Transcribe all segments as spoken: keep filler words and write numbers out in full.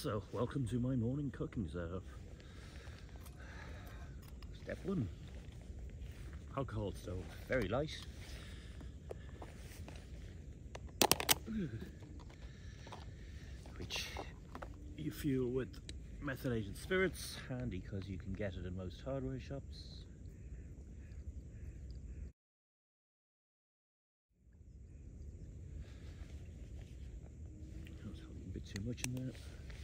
So, welcome to my morning cooking setup. Step one, alcohol stove, very light. Which you fuel with methylated spirits, handy because you can get it in most hardware shops. That's probably a bit too much in there.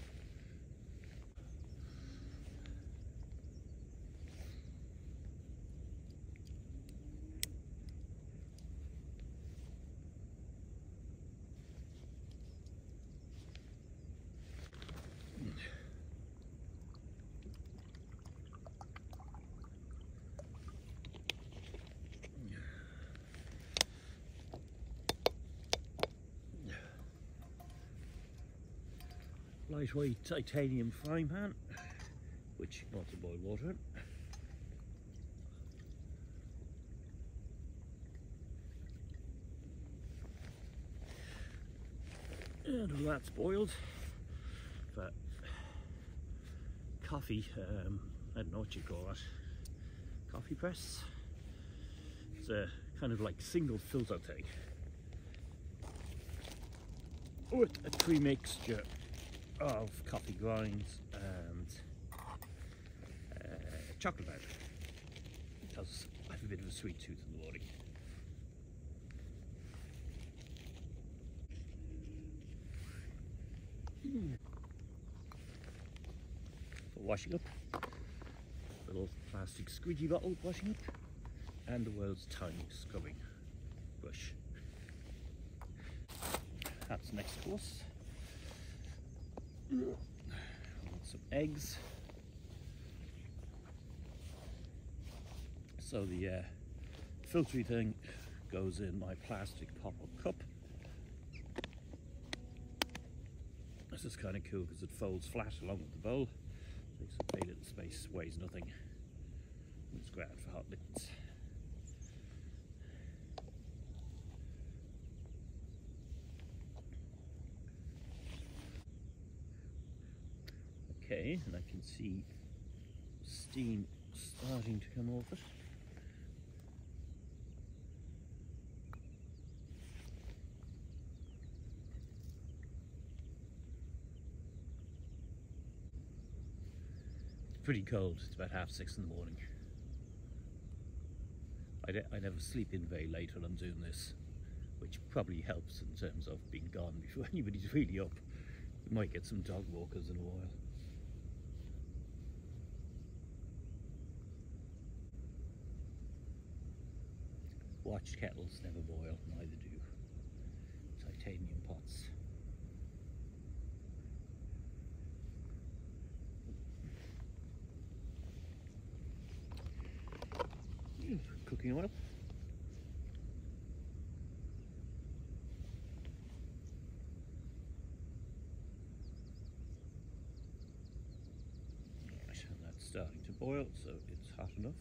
Lightweight titanium frying pan, which you can also boil water in. And all that's boiled for coffee, um, I don't know what you call it, coffee press. It's a kind of like single filter thing with a pre-mixture of coffee grinds and uh, chocolate powder, because I have a bit of a sweet tooth in the morning. Mm. For washing up, little plastic squeegee bottle washing up, and the world's tiniest scrubbing brush. That's the next course. Some eggs. So the uh, filtery thing goes in my plastic pop-up cup. This is kind of cool because it folds flat along with the bowl. Takes up very little space, weighs nothing. It's great for hot liquids. Okay, and I can see steam starting to come off it. It's pretty cold, it's about half six in the morning. I, de I never sleep in very late when I'm doing this, which probably helps in terms of being gone before anybody's really up. We might get some dog walkers in a while. Watched kettles never boil, neither do titanium pots. Cooking oil. Right, and that's starting to boil, so it's hot enough.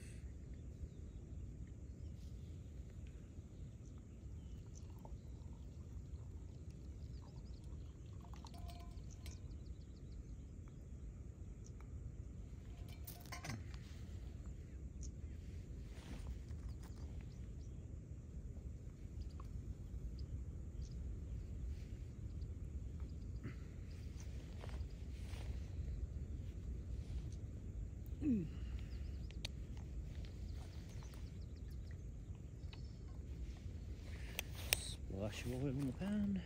Mm. Splash of oil in the pan.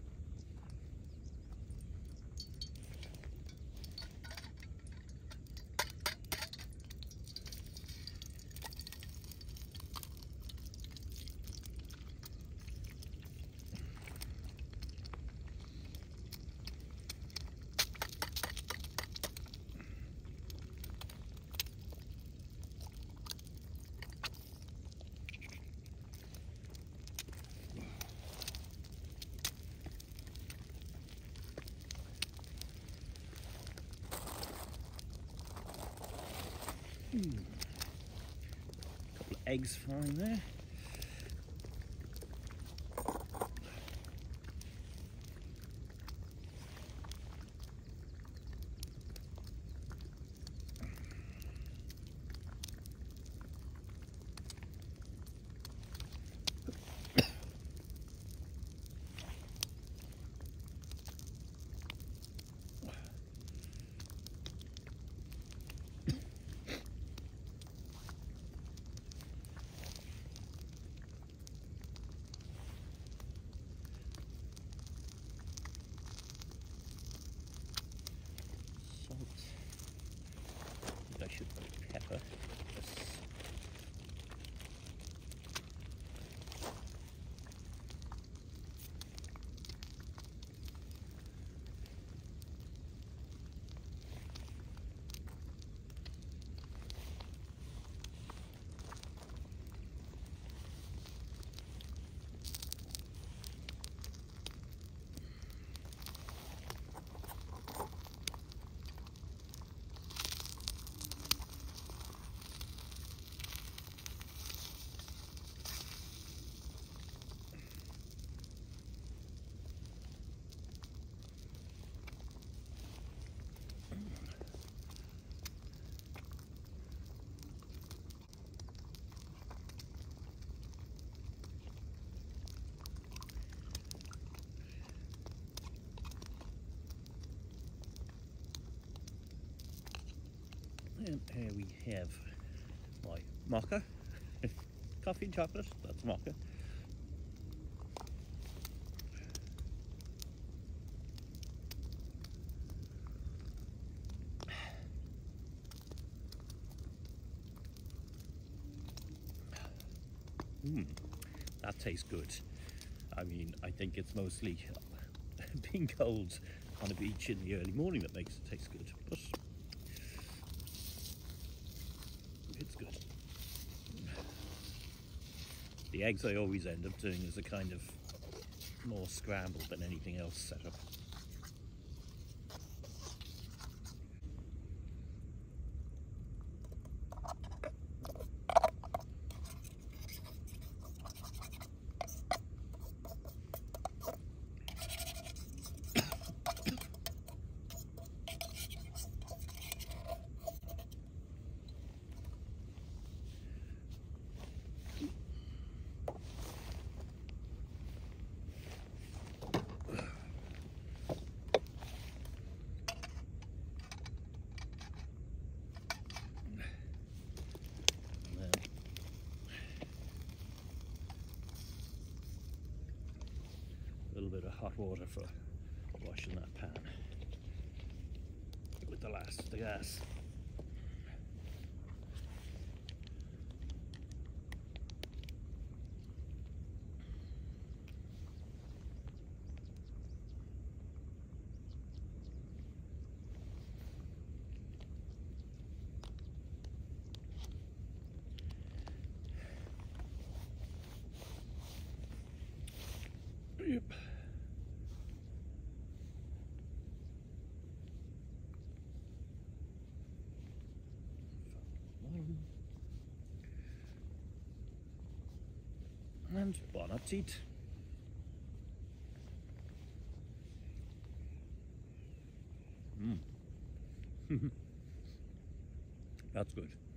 Hmm. Couple of eggs frying there. And here we have my mocha. Coffee and chocolate, that's mocha. Mmm, that tastes good. I mean, I think it's mostly being cold on a beach in the early morning that makes it taste good, but it's good. The eggs I always end up doing is a kind of more scrambled than anything else setup. A little bit of hot water for washing that pan with the last of the gas. Yep. And bon appetit. Mm. That's good.